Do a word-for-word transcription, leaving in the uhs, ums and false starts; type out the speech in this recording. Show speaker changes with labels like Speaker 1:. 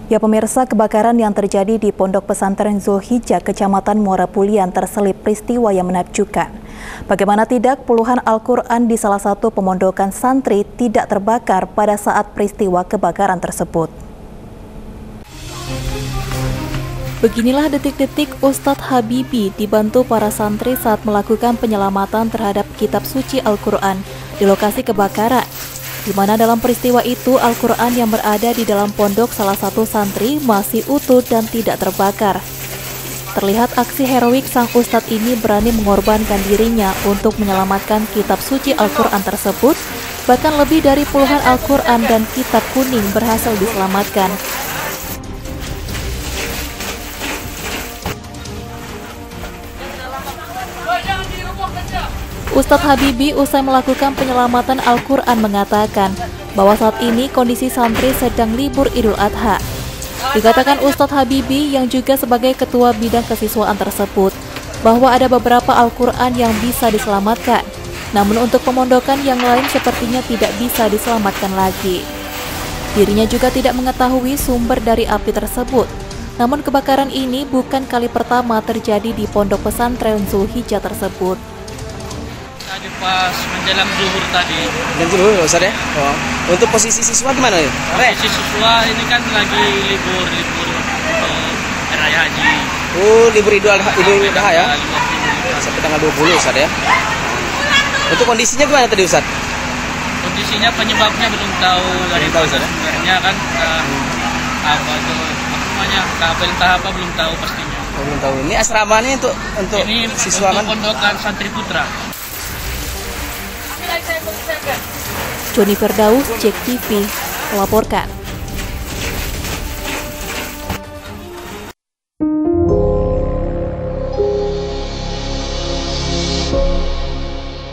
Speaker 1: Ya pemirsa, kebakaran yang terjadi di Pondok Pesantren Zulhijjah, Kecamatan Muara Pulian terselip peristiwa yang menakjubkan. Bagaimana tidak, puluhan Al-Quran di salah satu pemondokan santri tidak terbakar pada saat peristiwa kebakaran tersebut. Beginilah detik-detik Ustadz Habibi dibantu para santri saat melakukan penyelamatan terhadap kitab suci Al-Quran di lokasi kebakaran, di mana dalam peristiwa itu Al-Quran yang berada di dalam pondok salah satu santri masih utuh dan tidak terbakar. Terlihat aksi heroik sang ustadz ini berani mengorbankan dirinya untuk menyelamatkan kitab suci Al-Quran tersebut, bahkan lebih dari puluhan Al-Quran dan kitab kuning berhasil diselamatkan. Ustadz Habibi usai melakukan penyelamatan Al-Quran mengatakan bahwa saat ini kondisi santri sedang libur Idul Adha. Dikatakan Ustadz Habibi yang juga sebagai ketua bidang kesiswaan tersebut bahwa ada beberapa Al-Quran yang bisa diselamatkan, namun untuk pemondokan yang lain sepertinya tidak bisa diselamatkan lagi. Dirinya juga tidak mengetahui sumber dari api tersebut, namun kebakaran ini bukan kali pertama terjadi di Pondok Pesantren Zulhijjah tersebut.
Speaker 2: Tadi pas menjelang zuhur tadi.
Speaker 3: Menjelang zuhur, Ustaz ya? Oh. Untuk posisi siswa gimana ya?
Speaker 2: Posisi siswa ini kan lagi libur, libur uh, Raya Haji.
Speaker 3: Oh, libur Idul Adha, Idul Adha ya? Sampai tanggal dua puluh, Ustaz ya? Untuk kondisinya gimana tadi, Ustaz?
Speaker 2: Kondisinya penyebabnya belum tahu dari
Speaker 3: tahu, Ustaz.
Speaker 2: Sebenarnya kan uh, apa itu apa namanya? Entah apa belum tahu pastinya.
Speaker 3: Oh, belum tahu. Ini asramanya untuk untuk
Speaker 2: ini
Speaker 3: siswa
Speaker 2: untuk pondokan santri putra.
Speaker 1: Joni Firdaus, Jek T V, melaporkan.